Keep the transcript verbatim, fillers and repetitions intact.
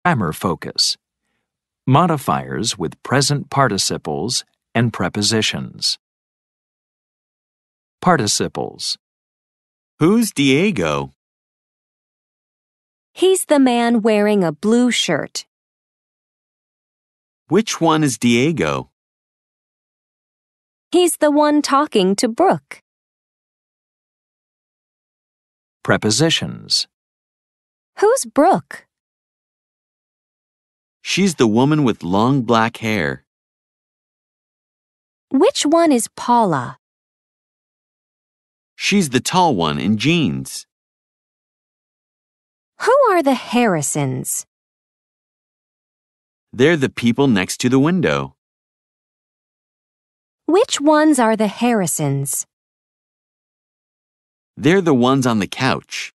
Grammar focus. Modifiers with present participles and prepositions. Participles. Who's Diego? He's the man wearing a blue shirt. Which one is Diego? He's the one talking to Brooke. Prepositions. Who's Brooke? She's the woman with long black hair. Which one is Paula? She's the tall one in jeans. Who are the Harrisons? They're the people next to the window. Which ones are the Harrisons? They're the ones on the couch.